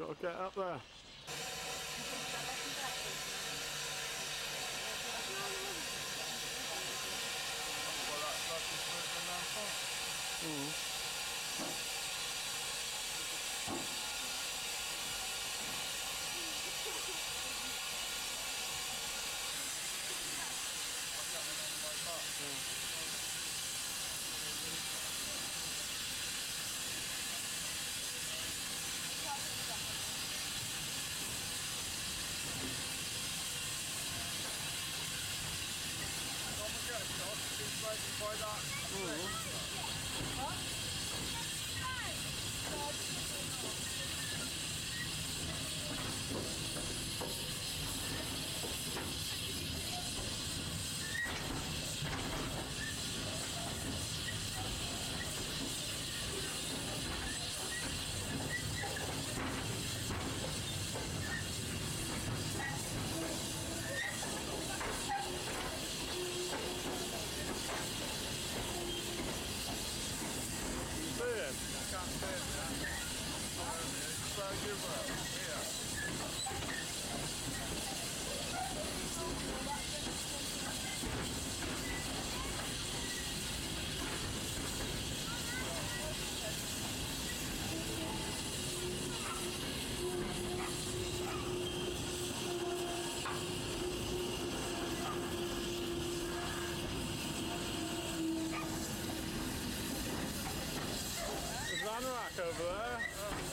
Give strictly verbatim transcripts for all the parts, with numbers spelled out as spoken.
Sort of get up there. Mm. There's an anorak over there.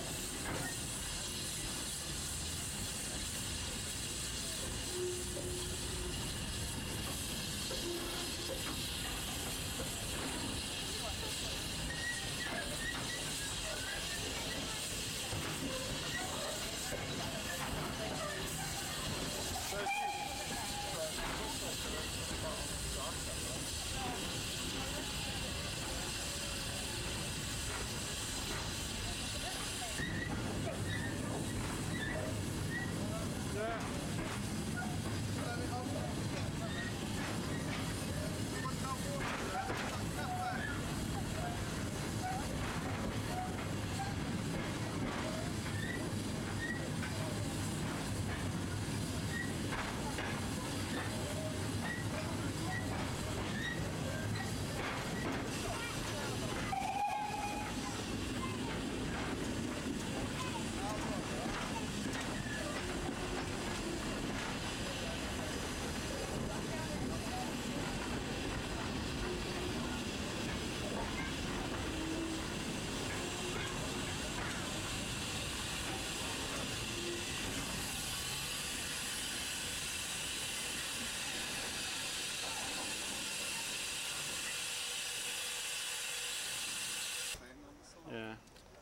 Yeah.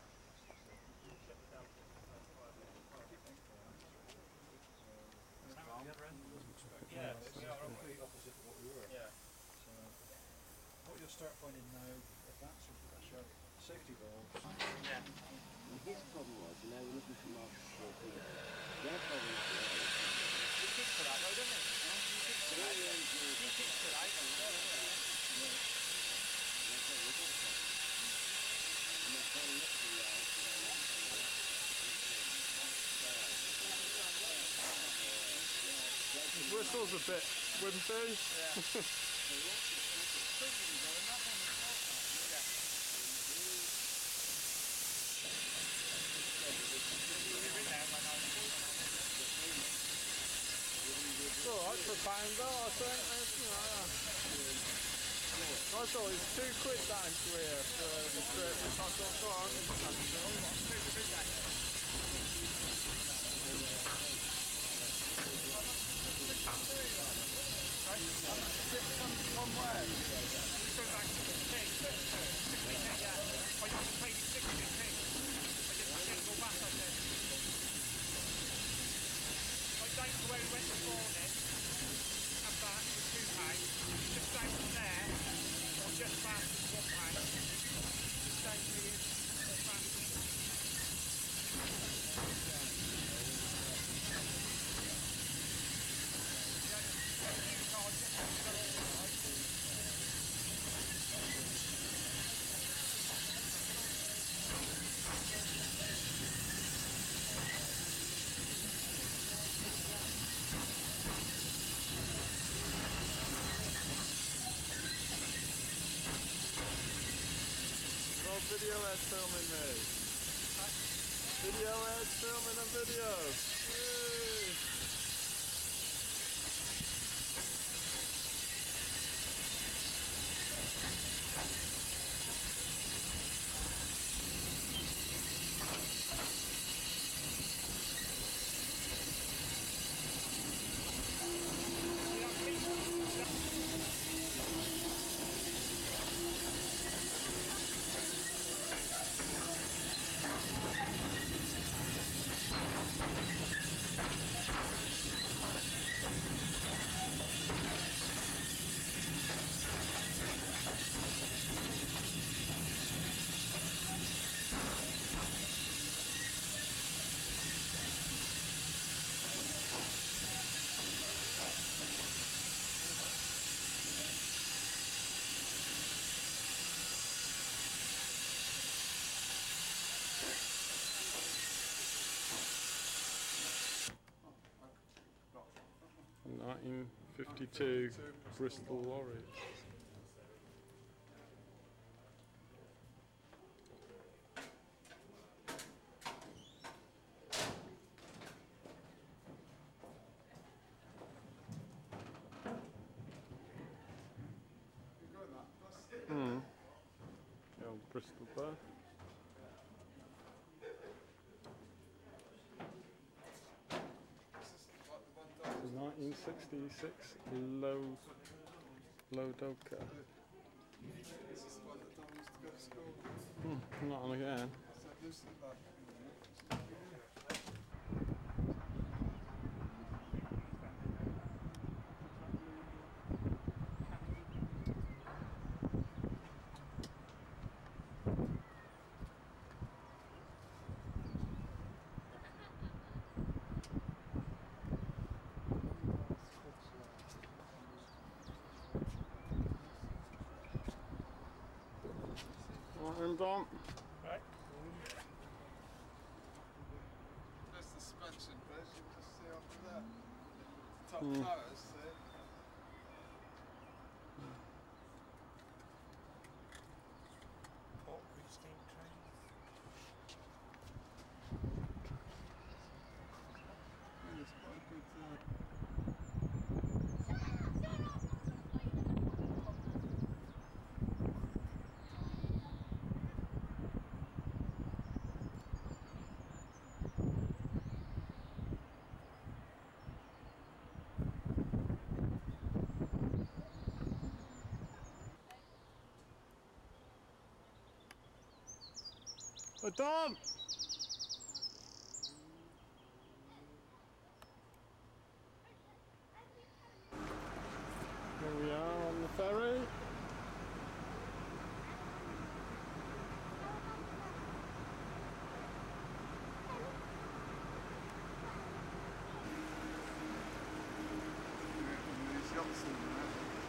Yeah, we are complete opposite of what we were. Yeah. So, what you'll start finding now, if that's with pressure, safety valves. Yeah. And his problem was, you know, we're looking for marks for people. Their problem was, He kicks for that though, doesn't he? He kicks for that. He kicks for that. Bristol's a bit wimpy. Yeah. It's alright for a pound though, I think. You know, I thought it was two quid down to here for the trip. I thought, oh, I'm One word. We go back to the pig. sixty p, yeah. I used to pay sixty p. I just didn't go back, I said. I down to where we went this morning and back was two pounds. Just down from there, or just back was one pound. Just down to you, or back. video ad filming me. Video ad filming a video. Yay. nineteen fifty-two Bristol lorry. Hmm. The old Bristol bar. nineteen sixty-six low low dog car. This is the one that Tom used to go to school. Hmm, not on again. So this is like, Right, Dom. Right. there's the suspension bit, you can just see after that. The top Mm. tyres, see? Port steam train. Yeah, it's quite a good uh, Oh, Dom! Here we are on the ferry. these yachts in there.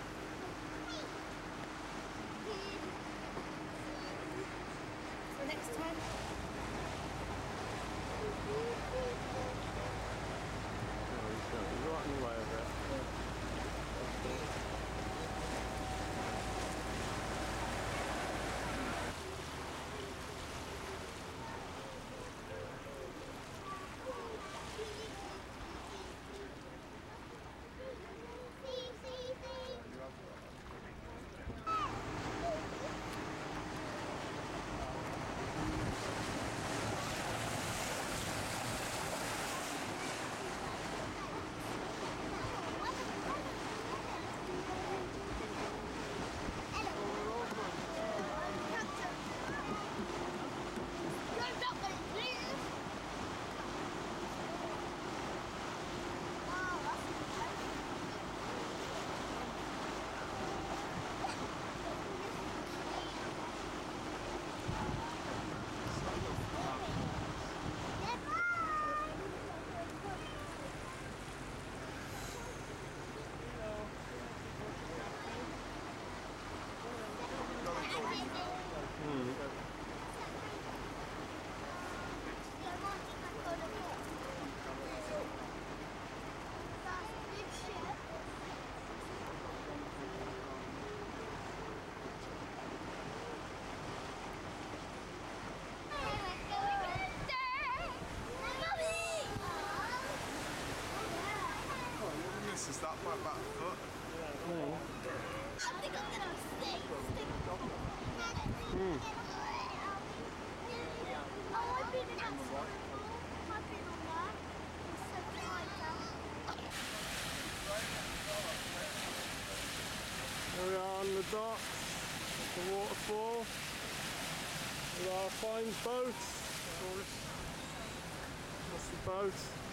So next time. Oh, he's got- he's right in the way of it. quite back foot. I think I'm gonna stick. Stick. Mm. Oh, I've been in that swimming pool. I've been on that. It's so tight down. Here we are on the dock, the waterfall, with our fine boat. That's the boat.